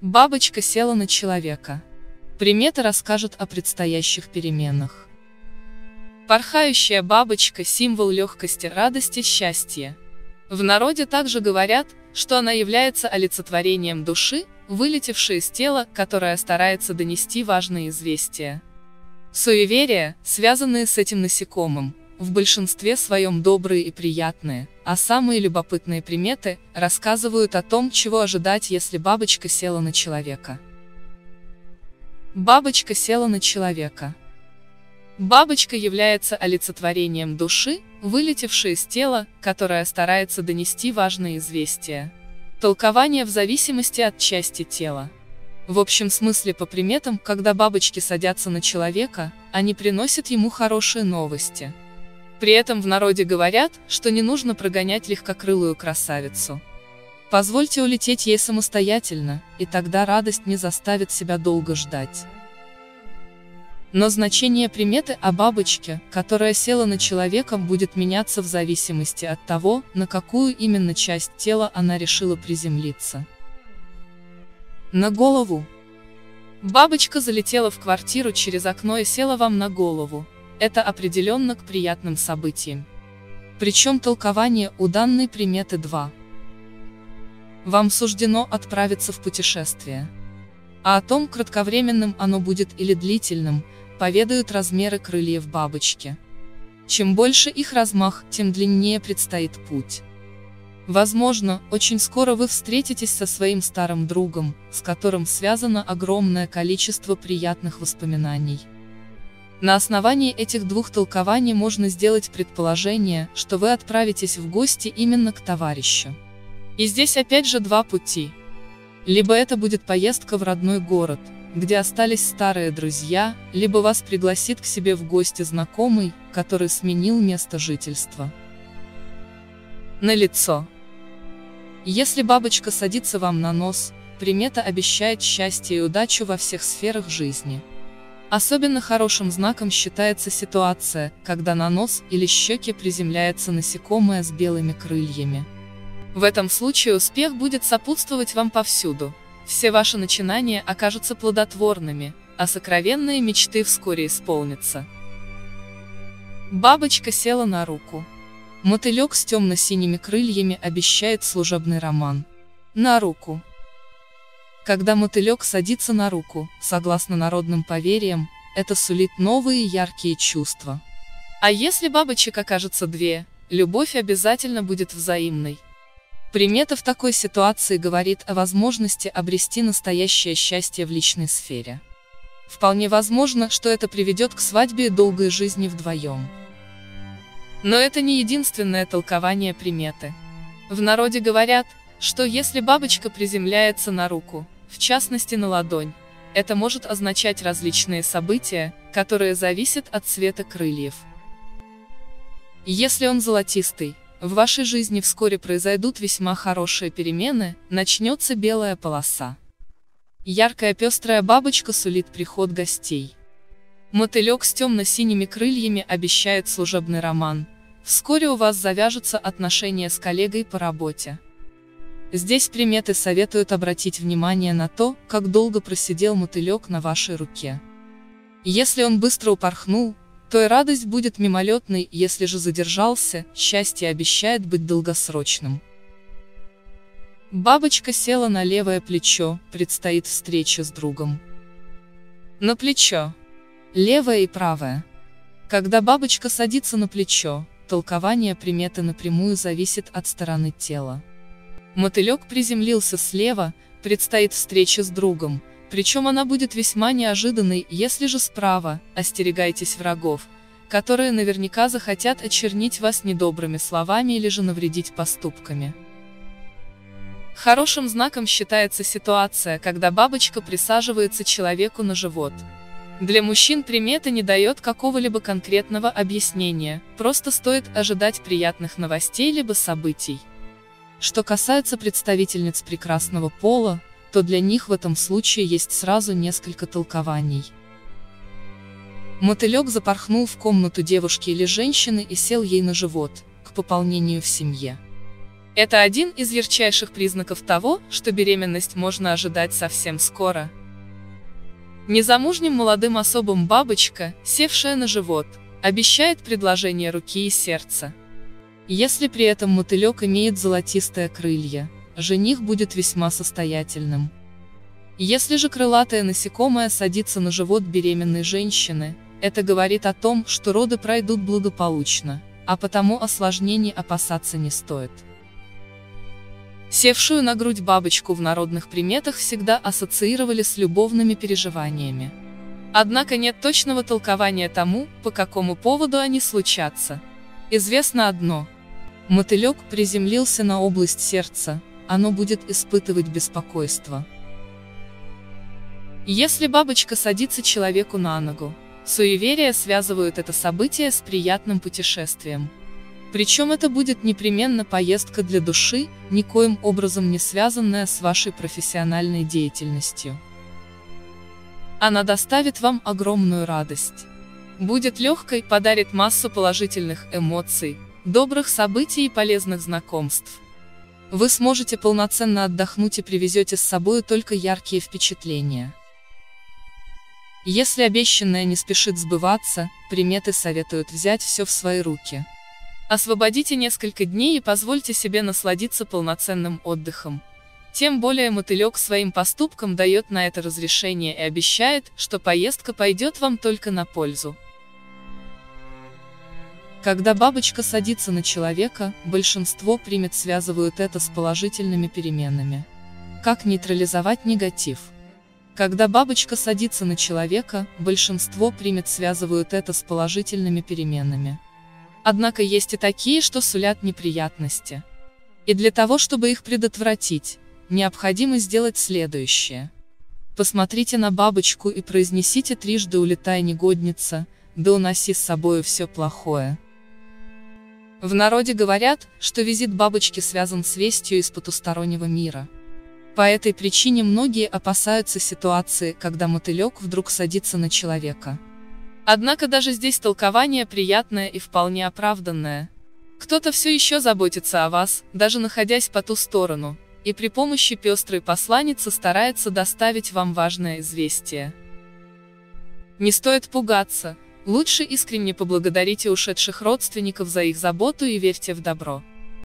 Бабочка села на человека. Приметы расскажут о предстоящих переменах. Порхающая бабочка – символ легкости, радости, счастья. В народе также говорят, что она является олицетворением души, вылетевшей из тела, которая старается донести важные известия. Суеверия, связанные с этим насекомым, в большинстве своем добрые и приятные, а самые любопытные приметы рассказывают о том, чего ожидать, если бабочка села на человека. Бабочка села на человека. Бабочка является олицетворением души, вылетевшей из тела, которая старается донести важные известия. Толкование в зависимости от части тела. В общем смысле по приметам, когда бабочки садятся на человека, они приносят ему хорошие новости. При этом в народе говорят, что не нужно прогонять легкокрылую красавицу. Позвольте улететь ей самостоятельно, и тогда радость не заставит себя долго ждать. Но значение приметы о бабочке, которая села на человека, будет меняться в зависимости от того, на какую именно часть тела она решила приземлиться. На голову. Бабочка залетела в квартиру через окно и села вам на голову. Это определенно к приятным событиям. Причем толкование у данной приметы 2. Вам суждено отправиться в путешествие. А о том, кратковременным оно будет или длительным, поведают размеры крыльев бабочки. Чем больше их размах, тем длиннее предстоит путь. Возможно, очень скоро вы встретитесь со своим старым другом, с которым связано огромное количество приятных воспоминаний. На основании этих двух толкований можно сделать предположение, что вы отправитесь в гости именно к товарищу. И здесь опять же два пути. Либо это будет поездка в родной город, где остались старые друзья, либо вас пригласит к себе в гости знакомый, который сменил место жительства. На лицо. Если бабочка садится вам на нос, примета обещает счастье и удачу во всех сферах жизни. Особенно хорошим знаком считается ситуация, когда на нос или щеки приземляется насекомое с белыми крыльями. В этом случае успех будет сопутствовать вам повсюду. Все ваши начинания окажутся плодотворными, а сокровенные мечты вскоре исполнятся. Бабочка села на руку. Мотылек с темно-синими крыльями обещает служебный роман. На руку. Когда мотылек садится на руку, согласно народным поверьям, это сулит новые яркие чувства. А если бабочек окажется две, любовь обязательно будет взаимной. Примета в такой ситуации говорит о возможности обрести настоящее счастье в личной сфере. Вполне возможно, что это приведет к свадьбе и долгой жизни вдвоем. Но это не единственное толкование приметы. В народе говорят, что если бабочка приземляется на руку, в частности на ладонь, это может означать различные события, которые зависят от цвета крыльев. Если он золотистый, в вашей жизни вскоре произойдут весьма хорошие перемены, начнется белая полоса. Яркая пестрая бабочка сулит приход гостей. Мотылек с темно-синими крыльями обещает служебный роман. Вскоре у вас завяжутся отношения с коллегой по работе. Здесь приметы советуют обратить внимание на то, как долго просидел мотылек на вашей руке. Если он быстро упорхнул, то и радость будет мимолетной, если же задержался, счастье обещает быть долгосрочным. Бабочка села на левое плечо, предстоит встреча с другом. На плечо. Левое и правое. Когда бабочка садится на плечо, толкование приметы напрямую зависит от стороны тела. Мотылек приземлился слева, предстоит встреча с другом, причем она будет весьма неожиданной, если же справа, остерегайтесь врагов, которые наверняка захотят очернить вас недобрыми словами или же навредить поступками. Хорошим знаком считается ситуация, когда бабочка присаживается человеку на живот. Для мужчин примета не дает какого-либо конкретного объяснения, просто стоит ожидать приятных новостей либо событий. Что касается представительниц прекрасного пола, то для них в этом случае есть сразу несколько толкований. Мотылек запорхнул в комнату девушки или женщины и сел ей на живот, к пополнению в семье. Это один из ярчайших признаков того, что беременность можно ожидать совсем скоро. Незамужним молодым особам бабочка, севшая на живот, обещает предложение руки и сердца. Если при этом мотылек имеет золотистые крылья, жених будет весьма состоятельным. Если же крылатое насекомое садится на живот беременной женщины, это говорит о том, что роды пройдут благополучно, а потому осложнений опасаться не стоит. Севшую на грудь бабочку в народных приметах всегда ассоциировали с любовными переживаниями. Однако нет точного толкования тому, по какому поводу они случатся. Известно одно. Мотылек приземлился на область сердца, оно будет испытывать беспокойство. Если бабочка садится человеку на ногу, суеверия связывают это событие с приятным путешествием. Причем это будет непременно поездка для души, никоим образом не связанная с вашей профессиональной деятельностью. Она доставит вам огромную радость. Будет легкой, подарит массу положительных эмоций, добрых событий и полезных знакомств. Вы сможете полноценно отдохнуть и привезете с собой только яркие впечатления. Если обещанное не спешит сбываться, приметы советуют взять все в свои руки. Освободите несколько дней и позвольте себе насладиться полноценным отдыхом. Тем более мотылек своим поступком дает на это разрешение и обещает, что поездка пойдет вам только на пользу. Когда бабочка садится на человека, большинство примет связывают это с положительными переменами. Как нейтрализовать негатив? Когда бабочка садится на человека, большинство примет связывают это с положительными переменами. Однако есть и такие, что сулят неприятности. И для того, чтобы их предотвратить, необходимо сделать следующее. Посмотрите на бабочку и произнесите трижды «Улетай, негодница», да уноси с собою все плохое. В народе говорят, что визит бабочки связан с вестью из потустороннего мира. По этой причине многие опасаются ситуации, когда мотылек вдруг садится на человека. Однако даже здесь толкование приятное и вполне оправданное. Кто-то все еще заботится о вас, даже находясь по ту сторону, и при помощи пестрой посланницы старается доставить вам важное известие. Не стоит пугаться, лучше искренне поблагодарите ушедших родственников за их заботу и верьте в добро.